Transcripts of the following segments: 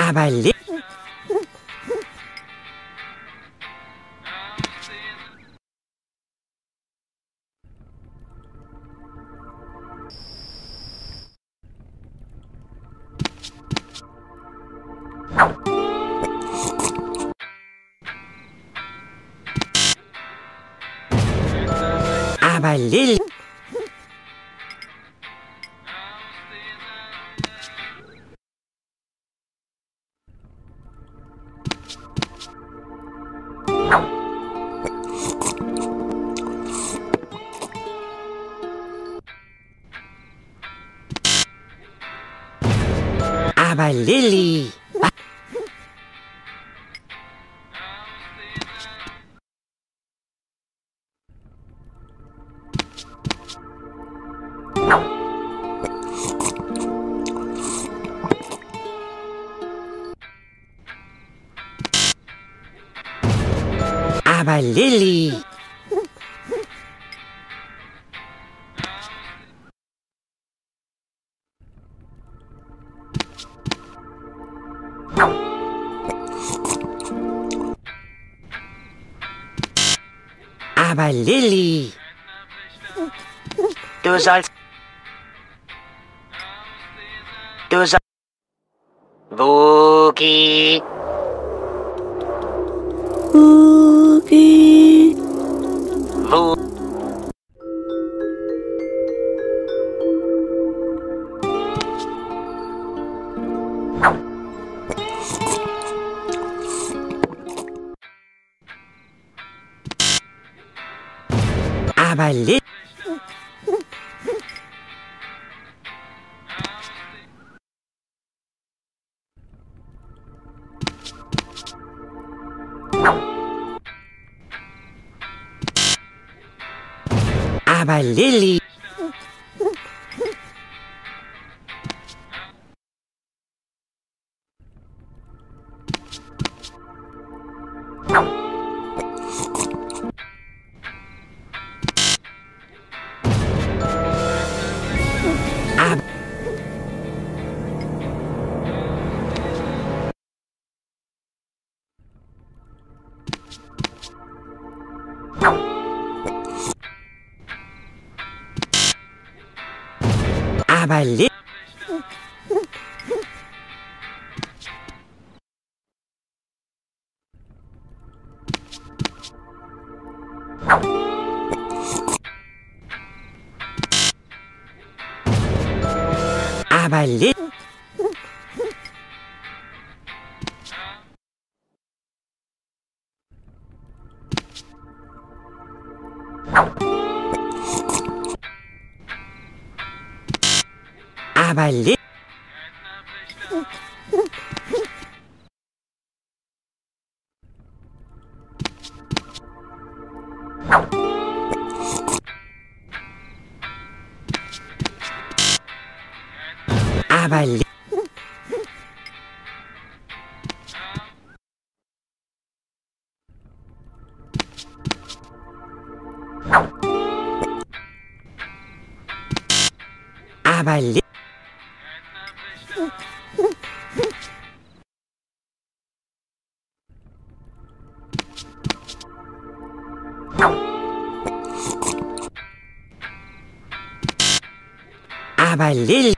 Aber Lilli. Aber Lilli. Aber Lilli. Aber Lilli. Du sollst... Boogie. Boogie. Aber Lilli. Aber Lilli. Aber Lilli. Aber Lilli. Aber Lilli. Aber Lilli. Aber Lilli. Aber Lilli.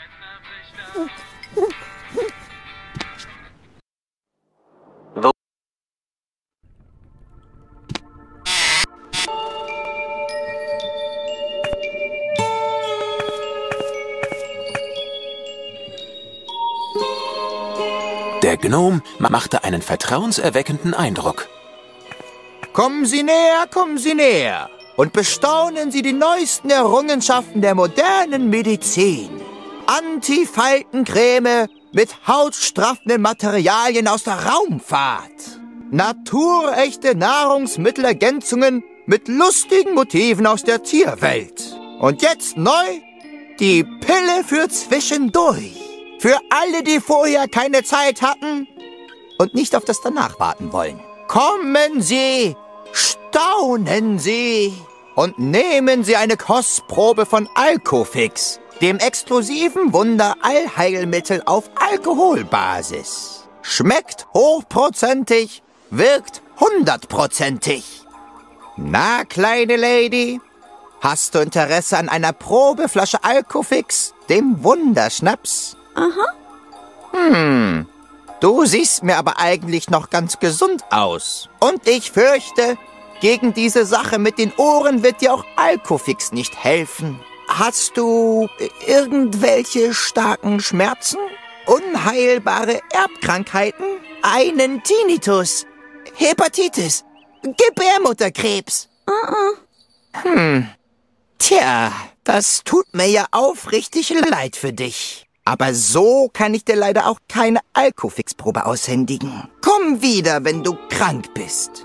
Der Gnom machte einen vertrauenserweckenden Eindruck. Kommen Sie näher und bestaunen Sie die neuesten Errungenschaften der modernen Medizin. Antifaltencreme mit hautstraffenden Materialien aus der Raumfahrt. Naturechte Nahrungsmittelergänzungen mit lustigen Motiven aus der Tierwelt. Und jetzt neu, die Pille für zwischendurch. Für alle, die vorher keine Zeit hatten und nicht auf das danach warten wollen. Kommen Sie, staunen Sie und nehmen Sie eine Kostprobe von Alcofix, dem exklusiven Wunder-Allheilmittel auf Alkoholbasis. Schmeckt hochprozentig, wirkt 100%. Na, kleine Lady, hast du Interesse an einer Probeflasche Alcofix, dem Wunderschnaps? Aha. Du siehst mir aber eigentlich noch ganz gesund aus. Und ich fürchte, gegen diese Sache mit den Ohren wird dir auch Alcofix nicht helfen. Hast du irgendwelche starken Schmerzen? Unheilbare Erbkrankheiten? Einen Tinnitus? Hepatitis? Gebärmutterkrebs? Tja, das tut mir ja aufrichtig leid für dich. Aber so kann ich dir leider auch keine Alcofix-Probe aushändigen. Komm wieder, wenn du krank bist.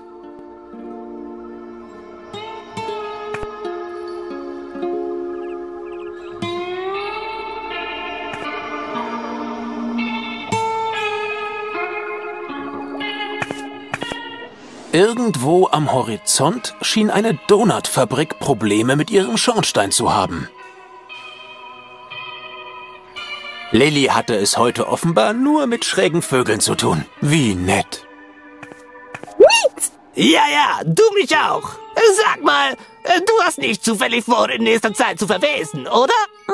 Irgendwo am Horizont schien eine Donutfabrik Probleme mit ihrem Schornstein zu haben. Lilly hatte es heute offenbar nur mit schrägen Vögeln zu tun. Wie nett. Ja, du mich auch. Sag mal, du hast nicht zufällig vor, in nächster Zeit zu verwesen, oder?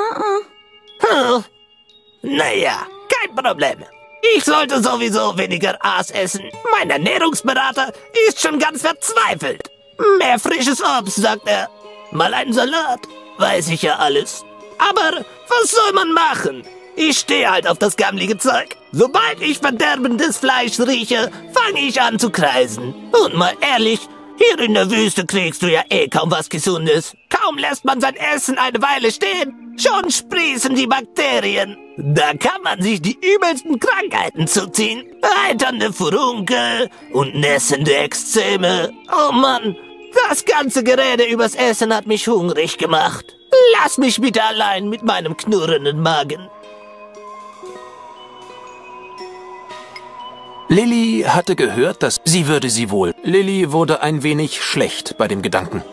Naja, kein Problem. Ich sollte sowieso weniger Aas essen. Mein Ernährungsberater ist schon ganz verzweifelt. Mehr frisches Obst, sagt er. Mal einen Salat, weiß ich ja alles. Aber was soll man machen? Ich stehe halt auf das gammelige Zeug. Sobald ich verderbendes Fleisch rieche, fange ich an zu kreisen. Und mal ehrlich, hier in der Wüste kriegst du ja eh kaum was Gesundes. Kaum lässt man sein Essen eine Weile stehen, schon sprießen die Bakterien. Da kann man sich die übelsten Krankheiten zuziehen. Eiternde Furunkel und nässende Ekzeme. Oh Mann, das ganze Gerede übers Essen hat mich hungrig gemacht. Lass mich bitte allein mit meinem knurrenden Magen. Lilly hatte gehört, dass sie würde sie wohl. Lilly wurde ein wenig schlecht bei dem Gedanken.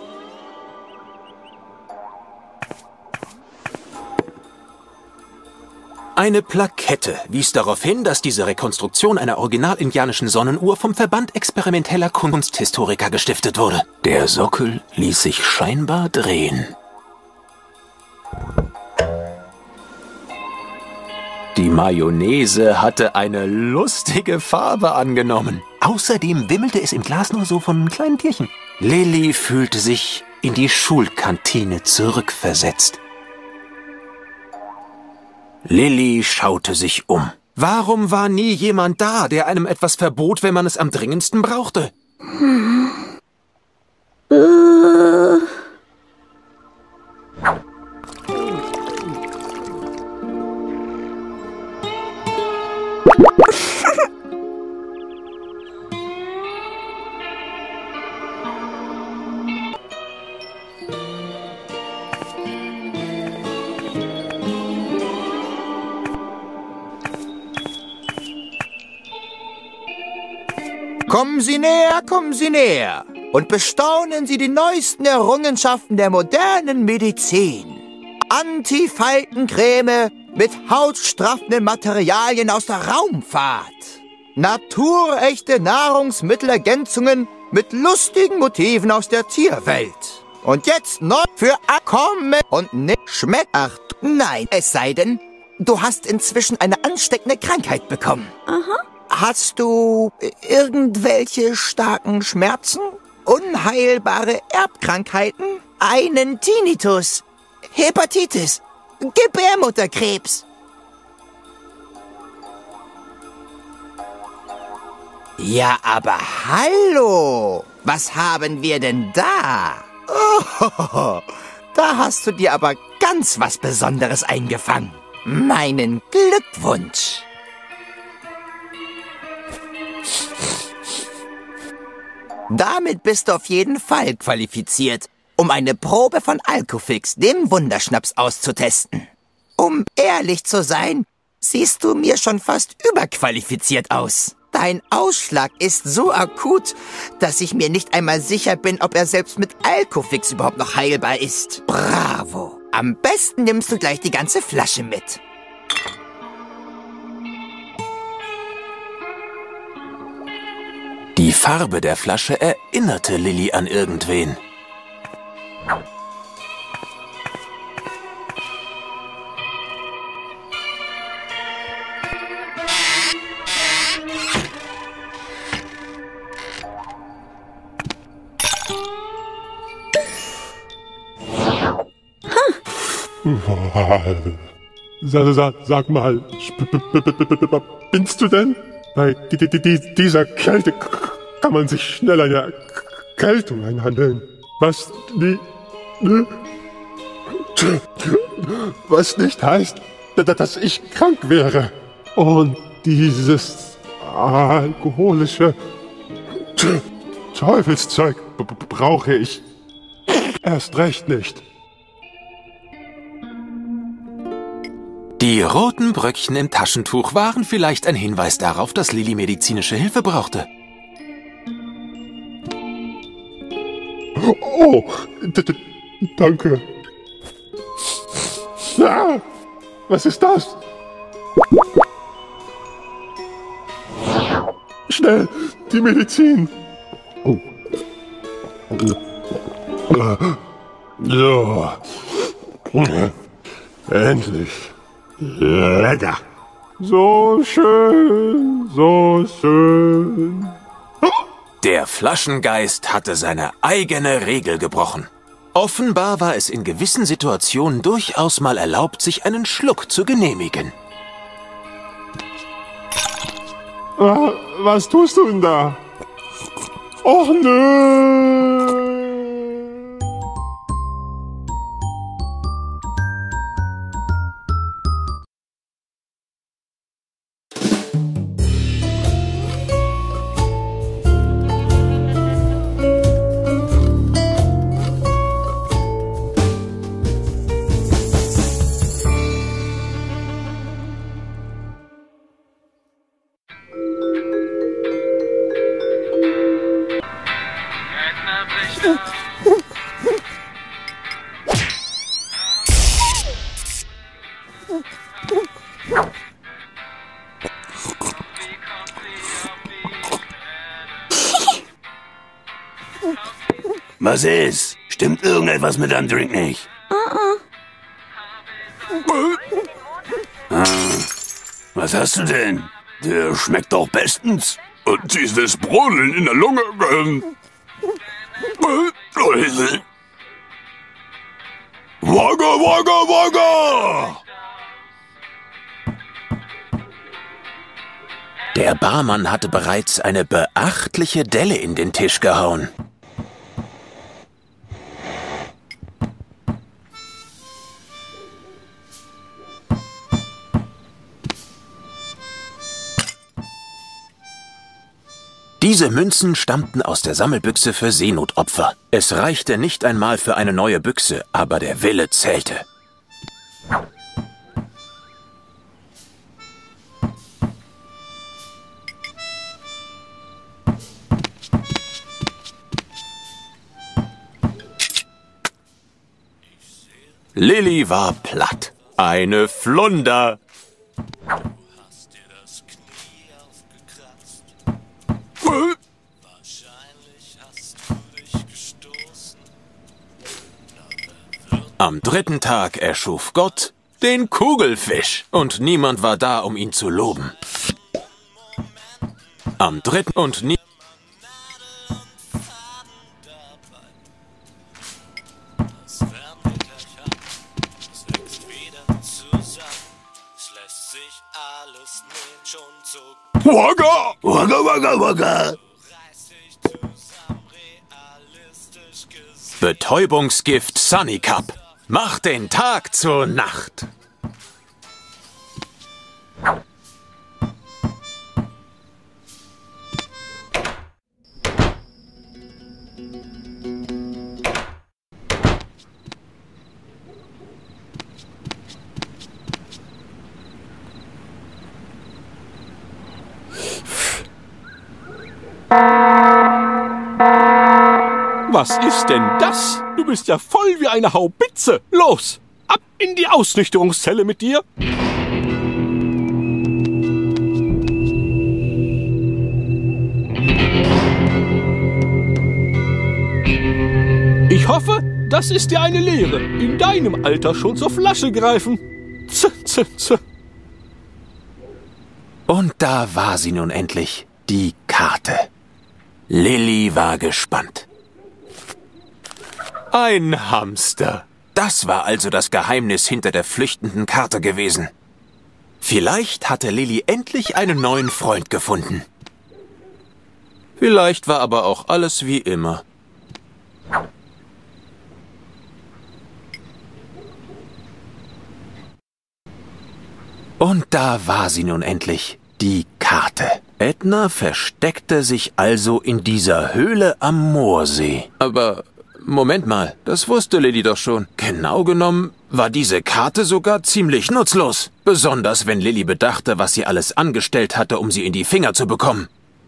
Eine Plakette wies darauf hin, dass diese Rekonstruktion einer original-indianischen Sonnenuhr vom Verband experimenteller Kunsthistoriker gestiftet wurde. Der Sockel ließ sich scheinbar drehen. Die Mayonnaise hatte eine lustige Farbe angenommen. Außerdem wimmelte es im Glas nur so von kleinen Tierchen. Lilly fühlte sich in die Schulkantine zurückversetzt. Lilly schaute sich um. Warum war nie jemand da, der einem etwas verbot, wenn man es am dringendsten brauchte? Kommen Sie näher und bestaunen Sie die neuesten Errungenschaften der modernen Medizin. Antifaltencreme mit hautstraffenden Materialien aus der Raumfahrt. Naturechte Nahrungsmittelergänzungen mit lustigen Motiven aus der Tierwelt. Und jetzt neu für Kommen und nicht schmeckt. Ach, nein, es sei denn, du hast inzwischen eine ansteckende Krankheit bekommen. Hast du irgendwelche starken Schmerzen? Unheilbare Erbkrankheiten? Einen Tinnitus? Hepatitis? Gebärmutterkrebs? Ja, aber hallo! Was haben wir denn da? Oh, da hast du dir aber ganz was Besonderes eingefangen. Meinen Glückwunsch! Damit bist du auf jeden Fall qualifiziert, um eine Probe von Alcofix, dem Wunderschnaps, auszutesten. Um ehrlich zu sein, siehst du mir schon fast überqualifiziert aus. Dein Ausschlag ist so akut, dass ich mir nicht einmal sicher bin, ob er selbst mit Alcofix überhaupt noch heilbar ist. Bravo! Am besten nimmst du gleich die ganze Flasche mit. Die Farbe der Flasche erinnerte Lilli an irgendwen. Sag mal, spinnst du denn? Bei dieser Kälte kann man sich schnell eine Erkältung einhandeln. Was nicht heißt, dass ich krank wäre. Und dieses alkoholische Teufelszeug brauche ich erst recht nicht. Die roten Bröckchen im Taschentuch waren vielleicht ein Hinweis darauf, dass Lilli medizinische Hilfe brauchte. Oh, danke. Ah, was ist das? Schnell, die Medizin. So. Endlich. Lecker. So schön, so schön. Der Flaschengeist hatte seine eigene Regel gebrochen. Offenbar war es in gewissen Situationen durchaus mal erlaubt, sich einen Schluck zu genehmigen. Was tust du denn da? Och nö. Was ist? Stimmt irgendetwas mit deinem Drink nicht? Was hast du denn? Der schmeckt doch bestens. Und dieses Brodeln in der Lunge. Wagga, wagga, wagga! Der Barmann hatte bereits eine beachtliche Delle in den Tisch gehauen. Diese Münzen stammten aus der Sammelbüchse für Seenotopfer. Es reichte nicht einmal für eine neue Büchse, aber der Wille zählte. Lilli war platt. Eine Flunder. Am dritten Tag erschuf Gott den Kugelfisch und niemand war da, um ihn zu loben. Am dritten und nie... Wagga! Wagga, wagga, wagga! Betäubungsgift Sunny Cup. Macht den Tag zur Nacht. Was ist denn das? Du bist ja voll wie eine Haubitze. Los, ab in die Ausnüchterungszelle mit dir. Das ist ja eine Lehre. In deinem Alter schon zur Flasche greifen. Und da war sie nun endlich, die Karte. Lilli war gespannt. Ein Hamster. Das war also das Geheimnis hinter der flüchtenden Karte gewesen. Vielleicht hatte Lilli endlich einen neuen Freund gefunden. Vielleicht war aber auch alles wie immer. Und da war sie nun endlich, die Karte. Edna versteckte sich also in dieser Höhle am Moorsee. Aber Moment mal, das wusste Lilli doch schon. Genau genommen war diese Karte sogar ziemlich nutzlos. Besonders wenn Lilli bedachte, was sie alles angestellt hatte, um sie in die Finger zu bekommen.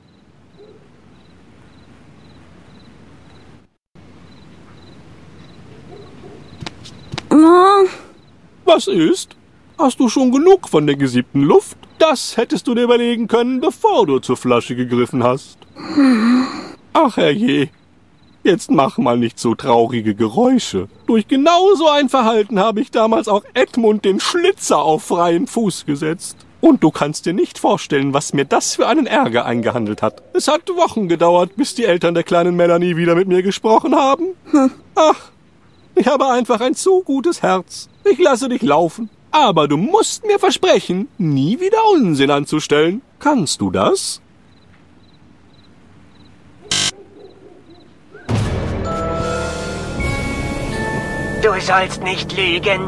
Was ist? Hast du schon genug von der gesiebten Luft? Das hättest du dir überlegen können, bevor du zur Flasche gegriffen hast. Ach herrje, jetzt mach mal nicht so traurige Geräusche. Durch genau so ein Verhalten habe ich damals auch Edmund den Schlitzer auf freien Fuß gesetzt. Und du kannst dir nicht vorstellen, was mir das für einen Ärger eingehandelt hat. Es hat Wochen gedauert, bis die Eltern der kleinen Melanie wieder mit mir gesprochen haben. Ach, ich habe einfach ein zu gutes Herz. Ich lasse dich laufen. Aber du musst mir versprechen, nie wieder Unsinn anzustellen. Kannst du das? Du sollst nicht lügen.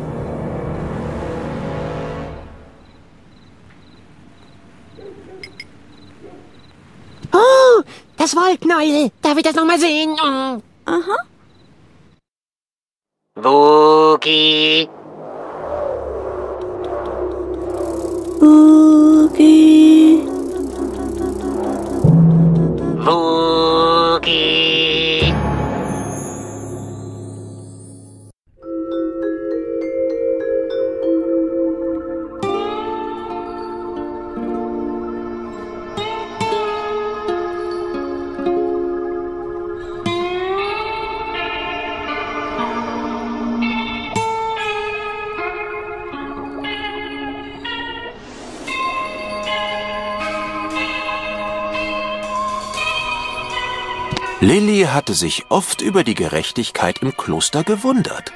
Oh, das Wollknäuel. Darf ich das nochmal sehen? Aha. Boogie. Boogie. Boogie. Lilli hatte sich oft über die Gerechtigkeit im Kloster gewundert.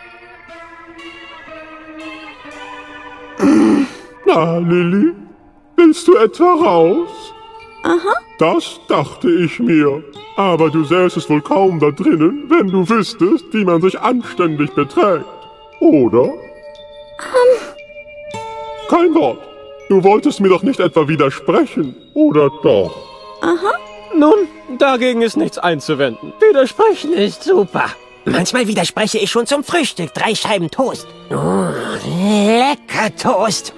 Na, Lilli, willst du etwa raus? Aha. Das dachte ich mir. Aber du säßest wohl kaum da drinnen, wenn du wüsstest, wie man sich anständig beträgt. Oder? Kein Wort. Du wolltest mir doch nicht etwa widersprechen, oder doch? Aha. Nun, dagegen ist nichts einzuwenden. Widersprechen ist super. Manchmal widerspreche ich schon zum Frühstück. 3 Scheiben Toast. Oh, lecker Toast.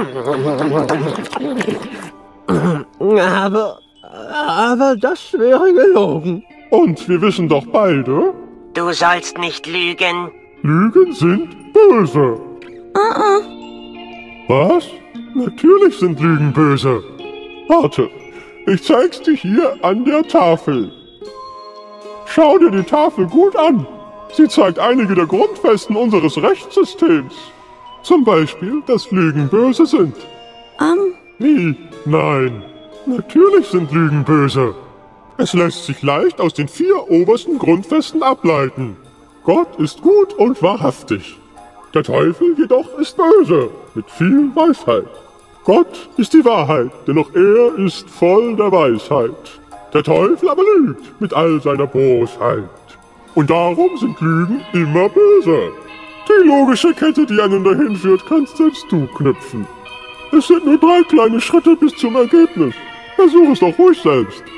Aber das wäre gelogen. Und wir wissen doch beide, Du sollst nicht lügen. Lügen sind böse. Was? Natürlich sind Lügen böse. Warte, ich zeig's dir hier an der Tafel. Schau dir die Tafel gut an. Sie zeigt einige der Grundfesten unseres Rechtssystems. Zum Beispiel, dass Lügen böse sind. Wie? Nein. Natürlich sind Lügen böse. Es lässt sich leicht aus den 4 obersten Grundfesten ableiten. Gott ist gut und wahrhaftig. Der Teufel jedoch ist böse, mit viel Weisheit. Gott ist die Wahrheit, denn auch er ist voll der Weisheit. Der Teufel aber lügt mit all seiner Bosheit. Und darum sind Lügen immer böse. Die logische Kette, die einen dahin führt, kannst selbst du knüpfen. Es sind nur 3 kleine Schritte bis zum Ergebnis. Versuch es doch ruhig selbst.